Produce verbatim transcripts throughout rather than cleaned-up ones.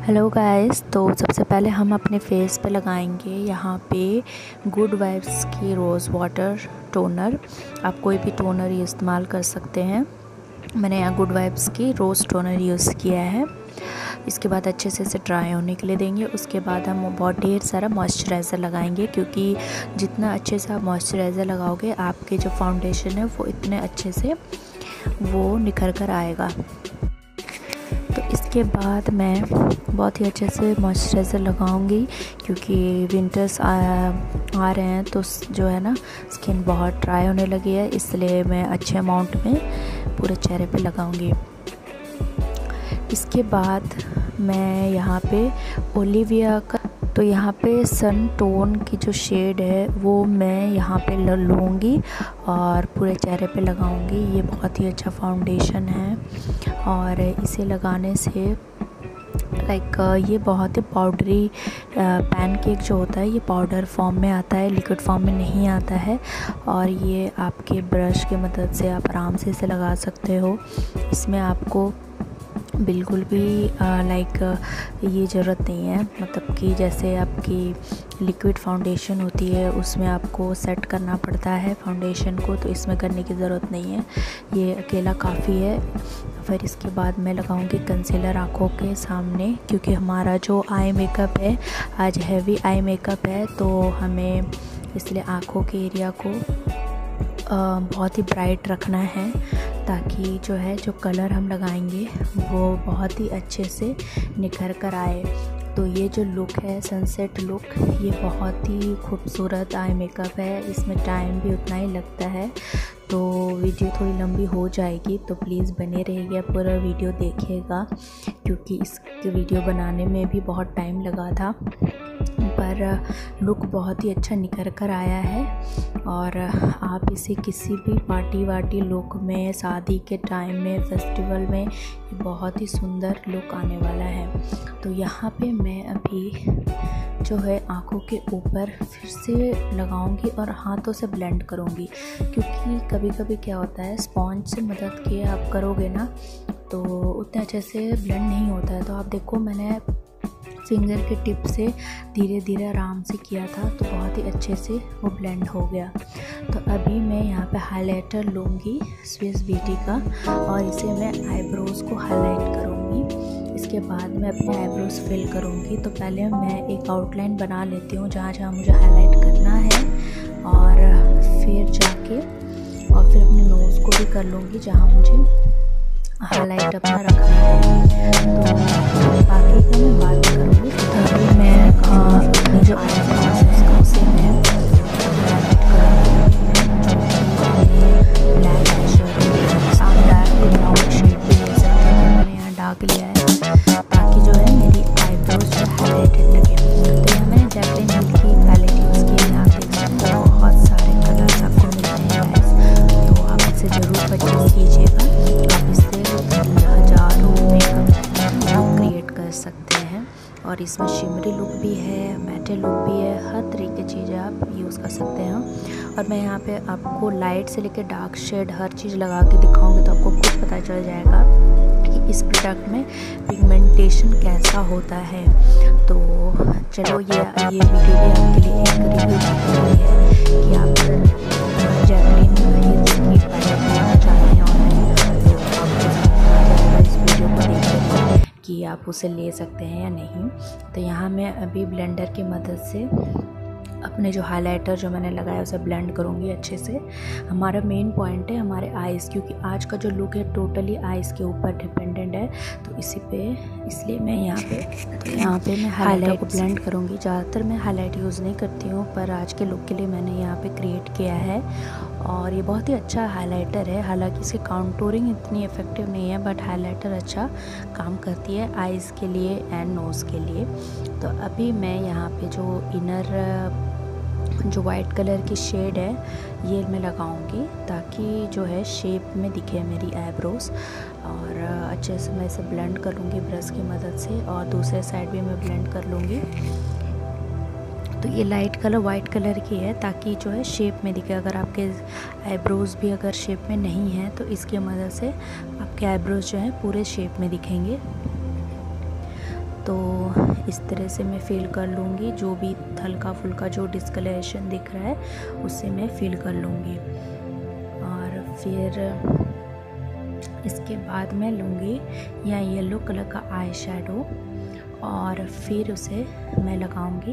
Hello guys, तो सबसे पहले हम अपने फेस पे लगाएंगे यहाँ पे गुड वाइब्स की रोज़ वाटर टोनर। आप कोई भी टोनर ये इस्तेमाल कर सकते हैं। मैंने यहाँ गुड वाइब्स की रोज़ टोनर यूज़ किया है। इसके बाद अच्छे से इसे ड्राई होने के लिए देंगे। उसके बाद हम बहुत ढेर सारा मॉइस्चराइज़र लगाएंगे, क्योंकि जितना अच्छे से आप मॉइस्चराइज़र लगाओगे आपके जो फाउंडेशन है वो इतने अच्छे से वो निखर कर आएगा। तो इसके बाद मैं बहुत ही अच्छे से मॉइस्चराइज़र लगाऊंगी, क्योंकि विंटर्स आ, आ रहे हैं तो जो है ना स्किन बहुत ड्राई होने लगी है, इसलिए मैं अच्छे अमाउंट में पूरे चेहरे पे लगाऊंगी। इसके बाद मैं यहाँ पे ओलिविया का तो यहाँ पे सन टोन की जो शेड है वो मैं यहाँ पे लूँगी और पूरे चेहरे पे लगाऊंगी। ये बहुत ही अच्छा फाउंडेशन है और इसे लगाने से लाइक ये बहुत ही पाउडरी पैनकेक जो होता है ये पाउडर फॉर्म में आता है, लिक्विड फॉर्म में नहीं आता है। और ये आपके ब्रश की मदद से आप आराम से इसे लगा सकते हो। इसमें आपको बिल्कुल भी लाइक ये ज़रूरत नहीं है, मतलब कि जैसे आपकी लिक्विड फाउंडेशन होती है उसमें आपको सेट करना पड़ता है फाउंडेशन को, तो इसमें करने की ज़रूरत नहीं है, ये अकेला काफ़ी है। फिर इसके बाद मैं लगाऊंगी कंसीलर आँखों के सामने, क्योंकि हमारा जो आई मेकअप है आज हैवी आई मेकअप है, तो हमें इसलिए आँखों के एरिया को बहुत ही ब्राइट रखना है, ताकि जो है जो कलर हम लगाएंगे वो बहुत ही अच्छे से निखर कर आए। तो ये जो लुक है सनसेट लुक, ये बहुत ही खूबसूरत आई मेकअप है। इसमें टाइम भी उतना ही लगता है, तो वीडियो थोड़ी लंबी हो जाएगी, तो प्लीज़ बने रहिएगा, पूरा वीडियो देखिएगा, क्योंकि इस वीडियो बनाने में भी बहुत टाइम लगा था, पर लुक बहुत ही अच्छा निखर कर आया है। और आप इसे किसी भी पार्टी वार्टी लुक में, शादी के टाइम में, फेस्टिवल में बहुत ही सुंदर लुक आने वाला है। तो यहाँ पे मैं अभी जो है आँखों के ऊपर फिर से लगाऊंगी और हाथों से ब्लेंड करूंगी, क्योंकि कभी कभी क्या होता है स्पॉन्ज से मदद के आप करोगे ना तो उतने अच्छे से ब्लेंड नहीं होता है। तो आप देखो मैंने फिंगर के टिप से धीरे धीरे आराम से किया था, तो बहुत ही अच्छे से वो ब्लेंड हो गया। तो अभी मैं यहाँ पे हाइलाइटर लूँगी स्विस ब्यूटी का, और इसे मैं आईब्रोज़ को हाईलाइट करूँगी। इसके बाद मैं अपने आईब्रोज़ फिल करूँगी। तो पहले मैं एक आउटलाइन बना लेती हूँ जहाँ जहाँ मुझे हाईलाइट करना है, और फिर जाके और फिर अपने नोज़ को भी कर लूँगी जहाँ मुझे हाईलाइट अपना रखना है। तो बाकी का मैं बात करूँगी। तो अभी मैं अपनी जो आईब्रोज है उसे मैं हाईलाइट करूँगी। ब्लैक शेड आप डार्क ब्राउन शेड भी ले सकते हैं, मैंने यहाँ डार्क लिया है ताकि जो है मेरी आईब्रोज जो हाईलाइटेड लगे। तो यहाँ मैंने जैकलिन हिल की पैलेट यूज़ की है, आप देख सकते हैं बहुत सारे कलर्स आपको मिलते हैं गाइस, तो आप इससे ज़रूर परचेज़ कीजिएगा। आप इससे हजारों मेकअप लुक क्रिएट कर सकते हैं, और इसमें शिमरी लुक भी है, मैटे लुक भी है, हर तरीके की चीज़ें आप यूज़ कर सकते हैं। और मैं यहाँ पे आपको लाइट से लेकर डार्क शेड हर चीज़ लगा के दिखाऊंगी, तो आपको खुद पता चल जाएगा कि इस प्रोडक्ट में पिगमेंटेशन कैसा होता है। तो चलो ये ये वीडियो भी आपके लिए एक रिव्यू है कि आप जैकलिन हिल्स की पैलेट लेना चाहते हैं ऑनलाइन, तो आप इस वीडियो को देखें कि आप उसे ले सकते हैं या नहीं। तो यहाँ मैं अभी ब्लेंडर की मदद से अपने जो हाइलाइटर जो मैंने लगाया उसे ब्लेंड करूँगी अच्छे से। हमारा मेन पॉइंट है हमारे आइज़, क्योंकि आज का जो लुक है टोटली आइज़ के ऊपर डिपेंडेंट है, तो इसी पे इसलिए मैं यहाँ पे तो यहाँ पे मैं हाइलाइटर को ब्लेंड करूँगी। ज़्यादातर मैं हाईलाइट यूज़ नहीं करती हूँ, पर आज के लुक के लिए मैंने यहाँ पे क्रिएट किया है, और ये बहुत ही अच्छा हाइलाइटर है। हालांकि इसकी काउंटूरिंग इतनी इफ़ेक्टिव नहीं है, बट हाइलाइटर अच्छा काम करती है आइज़ के लिए एंड नोज़ के लिए। तो अभी मैं यहाँ पे जो इनर जो वाइट कलर की शेड है ये मैं लगाऊंगी, ताकि जो है शेप में दिखे मेरी आईब्रोज़, और अच्छे से मैं इसे ब्लेंड कर लूँगी ब्रश की मदद से, और दूसरे साइड भी मैं ब्लेंड कर लूँगी। तो ये लाइट कलर वाइट कलर की है, ताकि जो है शेप में दिखे। अगर आपके आईब्रोज़ भी अगर शेप में नहीं है तो इसकी मदद से आपके आईब्रोज़ जो है पूरे शेप में दिखेंगे। तो इस तरह से मैं फिल कर लूँगी। जो भी हल्का फुल्का जो डिस्कलरेशन दिख रहा है उससे मैं फिल कर लूँगी। और फिर इसके बाद मैं लूँगी या येलो कलर का आई शैडो और फिर उसे मैं लगाऊँगी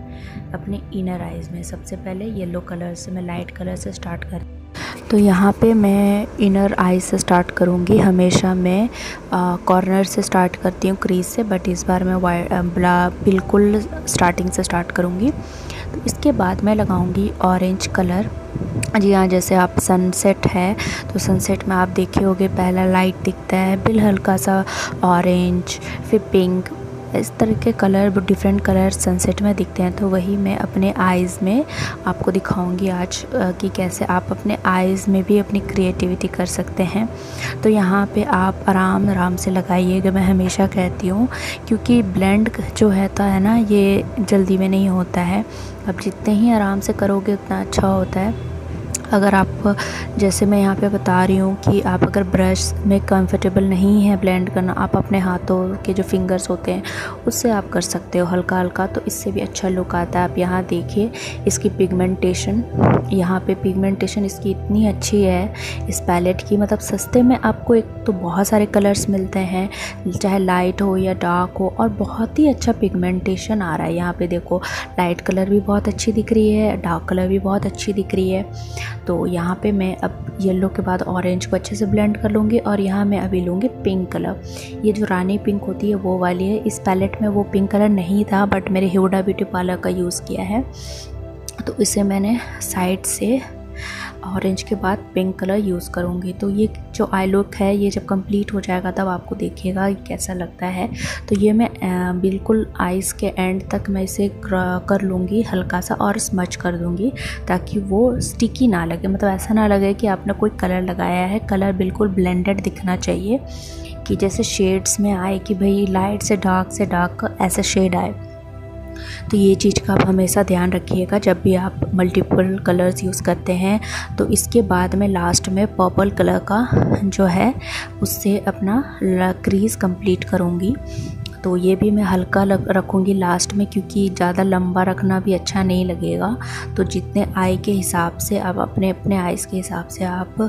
अपने इनर आइज़ में। सबसे पहले येलो कलर से मैं लाइट कलर से स्टार्ट कर तो यहाँ पे मैं इनर आई से स्टार्ट करूँगी। हमेशा मैं कॉर्नर से स्टार्ट करती हूँ क्रीज से, बट इस बार मैं वाइट बिल्कुल स्टार्टिंग से स्टार्ट करूँगी। तो इसके बाद मैं लगाऊँगी ऑरेंज कलर। जी हाँ, जैसे आप सनसेट है तो सनसेट में आप देखे होंगे पहला लाइट दिखता है, बिल हल्का सा ऑरेंज, फिर पिंक, इस तरह के कलर डिफरेंट कलर सनसेट में दिखते हैं। तो वही मैं अपने आइज़ में आपको दिखाऊंगी आज कि कैसे आप अपने आइज़ में भी अपनी क्रिएटिविटी कर सकते हैं। तो यहाँ पे आप आराम आराम से लगाइएगा, मैं हमेशा कहती हूँ, क्योंकि ब्लेंड जो रहता है ना ये जल्दी में नहीं होता है। अब जितने ही आराम से करोगे उतना अच्छा होता है। अगर आप, जैसे मैं यहाँ पे बता रही हूँ कि आप अगर ब्रश में कंफर्टेबल नहीं है ब्लेंड करना, आप अपने हाथों के जो फिंगर्स होते हैं उससे आप कर सकते हो हल्का हल्का, तो इससे भी अच्छा लुक आता है। आप यहाँ देखिए इसकी पिगमेंटेशन, यहाँ पे पिगमेंटेशन इसकी इतनी अच्छी है इस पैलेट की। मतलब सस्ते में आपको एक तो बहुत सारे कलर्स मिलते हैं, चाहे लाइट हो या डार्क हो, और बहुत ही अच्छा पिगमेंटेशन आ रहा है। यहाँ पे देखो लाइट कलर भी बहुत अच्छी दिख रही है, डार्क कलर भी बहुत अच्छी दिख रही है। तो यहाँ पे मैं अब येलो के बाद ऑरेंज को अच्छे से ब्लेंड कर लूँगी और यहाँ मैं अभी लूँगी पिंक कलर। ये जो रानी पिंक होती है वो वाली है। इस पैलेट में वो पिंक कलर नहीं था, बट मेरे हुडा ब्यूटी पार्लर का यूज़ किया है। तो इसे मैंने साइड से ऑरेंज के बाद पिंक कलर यूज़ करूँगी। तो ये जो आई लुक है ये जब कंप्लीट हो जाएगा तब आपको देखिएगा कैसा लगता है। तो ये मैं बिल्कुल आइज़ के एंड तक मैं इसे कर लूँगी हल्का सा और स्मच कर दूँगी, ताकि वो स्टिकी ना लगे। मतलब ऐसा ना लगे कि आपने कोई कलर लगाया है, कलर बिल्कुल ब्लेंडेड दिखना चाहिए, कि जैसे शेड्स में आए कि भाई लाइट से डार्क से डार्क ऐसा शेड आए। तो ये चीज़ का आप हमेशा ध्यान रखिएगा जब भी आप मल्टीपल कलर्स यूज़ करते हैं। तो इसके बाद मैं लास्ट में पर्पल कलर का जो है उससे अपना क्रीज कंप्लीट करूँगी। तो ये भी मैं हल्का रखूँगी लास्ट में, क्योंकि ज़्यादा लंबा रखना भी अच्छा नहीं लगेगा। तो जितने आई के हिसाब से आप अपने अपने आइज़ के हिसाब से आप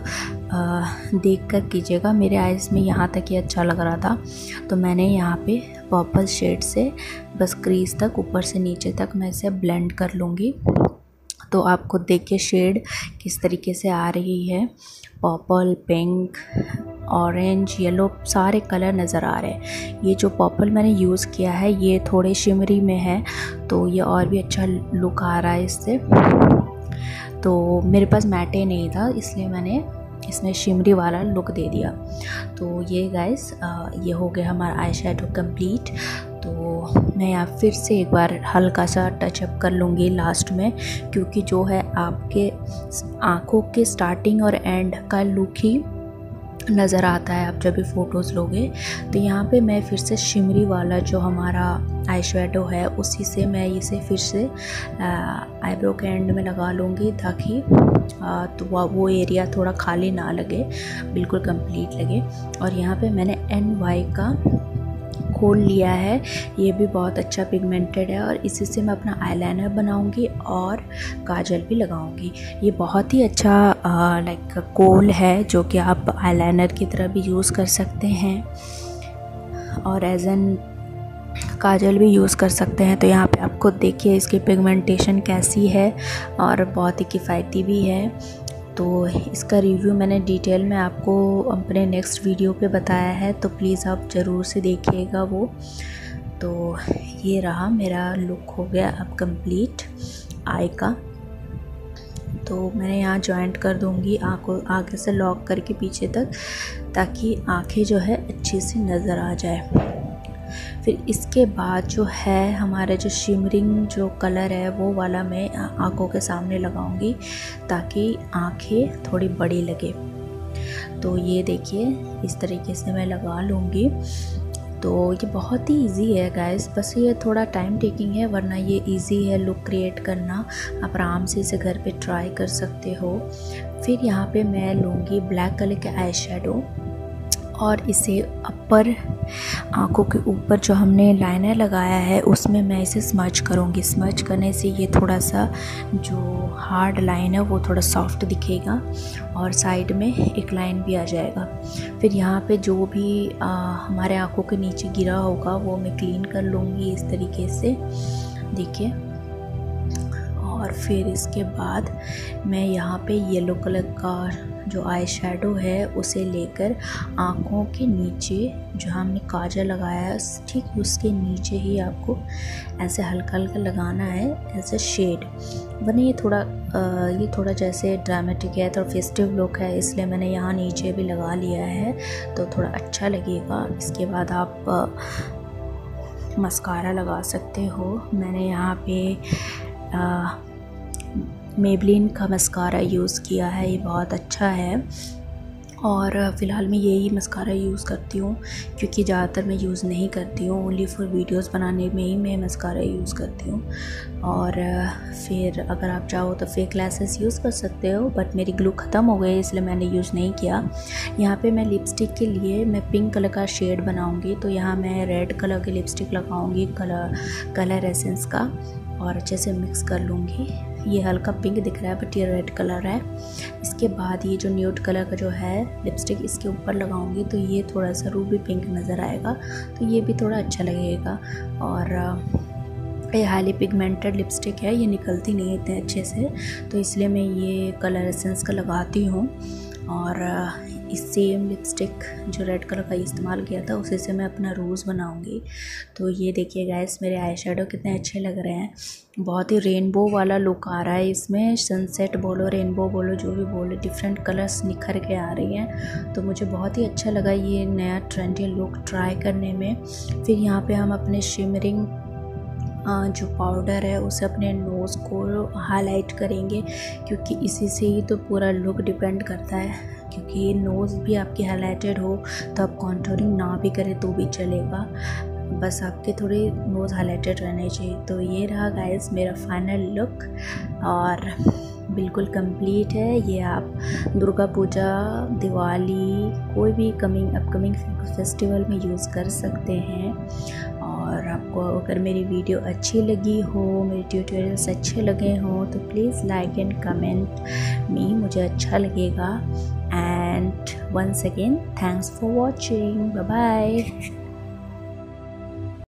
देख कर कीजिएगा। मेरे आइज़ में यहाँ तक ही अच्छा लग रहा था, तो मैंने यहाँ पे पर्पल शेड से बस क्रीज तक ऊपर से नीचे तक मैं इसे ब्लेंड कर लूँगी। तो आपको देखिए शेड किस तरीके से आ रही है, पर्पल, पिंक, ऑरेंज, येलो, सारे कलर नज़र आ रहे हैं। ये जो पर्पल मैंने यूज़ किया है ये थोड़े शिमरी में है, तो ये और भी अच्छा लुक आ रहा है इससे। तो मेरे पास मैटे नहीं था इसलिए मैंने इसमें शिमरी वाला लुक दे दिया। तो ये गाइस ये हो गया हमारा आई शैडो कंप्लीट। तो मैं यहाँ फिर से एक बार हल्का सा टचअप कर लूँगी लास्ट में, क्योंकि जो है आपके आँखों के स्टार्टिंग और एंड का लुक ही नज़र आता है आप जब भी फ़ोटोज़ लोगे। तो यहाँ पे मैं फिर से शिमरी वाला जो हमारा आई शैडो है उसी से मैं इसे फिर से आईब्रो के एंड में लगा लूँगी, ताकि तो वो एरिया थोड़ा खाली ना लगे, बिल्कुल कंप्लीट लगे। और यहाँ पे मैंने एन वाई का खोल लिया है, ये भी बहुत अच्छा पिगमेंटेड है, और इसी से मैं अपना आईलाइनर बनाऊंगी और काजल भी लगाऊंगी। ये बहुत ही अच्छा लाइक कोल है जो कि आप आईलाइनर की तरह भी यूज़ कर सकते हैं और एज एन काजल भी यूज़ कर सकते हैं। तो यहाँ पे आपको देखिए इसकी पिगमेंटेशन कैसी है और बहुत ही किफ़ायती भी है। तो इसका रिव्यू मैंने डिटेल में आपको अपने नेक्स्ट वीडियो पे बताया है, तो प्लीज़ आप ज़रूर से देखिएगा वो। तो ये रहा मेरा लुक हो गया अब कंप्लीट आई का। तो मैंने यहाँ जॉइंट कर दूँगी आँखों आगे से लॉक करके पीछे तक, ताकि आँखें जो है अच्छी सी नज़र आ जाए। फिर इसके बाद जो है हमारे जो शिमरिंग जो कलर है वो वाला मैं आँखों के सामने लगाऊंगी, ताकि आँखें थोड़ी बड़ी लगे। तो ये देखिए इस तरीके से मैं लगा लूँगी। तो ये बहुत ही इजी है गाइस, बस ये थोड़ा टाइम टेकिंग है, वरना ये इजी है लुक क्रिएट करना। आप आराम से इसे घर पे ट्राई कर सकते हो। फिर यहाँ पे मैं लूँगी ब्लैक कलर के आई शैडो और इसे अपर आँखों के ऊपर जो हमने लाइनर लगाया है उसमें मैं इसे स्मच करूँगी। स्मच करने से ये थोड़ा सा जो हार्ड लाइन है वो थोड़ा सॉफ्ट दिखेगा और साइड में एक लाइन भी आ जाएगा। फिर यहाँ पे जो भी आ, हमारे आँखों के नीचे गिरा होगा वो मैं क्लीन कर लूँगी इस तरीके से, देखिए। और फिर इसके बाद मैं यहाँ पे येलो कलर का जो आई शेडो है उसे लेकर आँखों के नीचे जो हमने काजल लगाया है ठीक उसके नीचे ही आपको ऐसे हल्का हल्का लगाना है ऐसे शेड। वरना ये थोड़ा आ, ये थोड़ा जैसे ड्रामेटिक है, थोड़ा फेस्टिव लुक है, इसलिए मैंने यहाँ नीचे भी लगा लिया है तो थोड़ा अच्छा लगेगा। इसके बाद आप आ, मस्कारा लगा सकते हो। मैंने यहाँ पे आ, मेबलिन का मस्कारा यूज़ किया है, ये बहुत अच्छा है और फ़िलहाल मैं यही मस्कारा यूज़ करती हूँ क्योंकि ज़्यादातर मैं यूज़ नहीं करती हूँ, ओनली फॉर वीडियोस बनाने में ही मैं मस्कारा यूज़ करती हूँ। और फिर अगर आप चाहो तो फेक लैसेस यूज़ कर सकते हो, बट मेरी ग्लू ख़त्म हो गई इसलिए मैंने यूज़ नहीं किया। यहाँ पे मैं लिपस्टिक के लिए मैं पिंक कलर का शेड बनाऊँगी, तो यहाँ मैं रेड कलर की लिपस्टिक लगाऊँगी कलर कलर एसेंस का और अच्छे से मिक्स कर लूँगी। ये हल्का पिंक दिख रहा है बट ये रेड कलर है। इसके बाद ये जो न्यूड कलर का जो है लिपस्टिक इसके ऊपर लगाऊंगी तो ये थोड़ा सा रूबी पिंक नज़र आएगा, तो ये भी थोड़ा अच्छा लगेगा। और ये हाईली पिगमेंटेड लिपस्टिक है, ये निकलती नहीं इतने अच्छे से, तो इसलिए मैं ये कलर एसेंस का लगाती हूँ। और इस सेम लिपस्टिक जो रेड कलर का इस्तेमाल किया था उसी से मैं अपना रोज़ बनाऊंगी। तो ये देखिए गाइस मेरे आई शेडो कितने अच्छे लग रहे हैं, बहुत ही रेनबो वाला लुक आ रहा है इसमें। सनसेट बोलो, रेनबो बोलो, जो भी बोलो, डिफरेंट कलर्स निखर के आ रही हैं, तो मुझे बहुत ही अच्छा लगा ये नया ट्रेंडी लुक ट्राई करने में। फिर यहाँ पे हम अपने शिमरिंग जो पाउडर है उसे अपने नोज़ को हाईलाइट करेंगे क्योंकि इसी से ही तो पूरा लुक डिपेंड करता है। क्योंकि नोज़ भी आपकी हाईलाइटेड हो तो आप कॉन्टूरिंग ना भी करें तो भी चलेगा, बस आपके थोड़े नोज़ हाईलाइटेड रहने चाहिए। तो ये रहा गाइस मेरा फाइनल लुक और बिल्कुल कंप्लीट है। ये आप दुर्गा पूजा, दिवाली, कोई भी कमिंग अपकमिंग फेस्टिवल में यूज़ कर सकते हैं। और आपको अगर मेरी वीडियो अच्छी लगी हो, मेरे ट्यूटोरियल्स अच्छे लगे हों तो please like and comment me, मुझे अच्छा लगेगा। And once again thanks for watching, bye bye.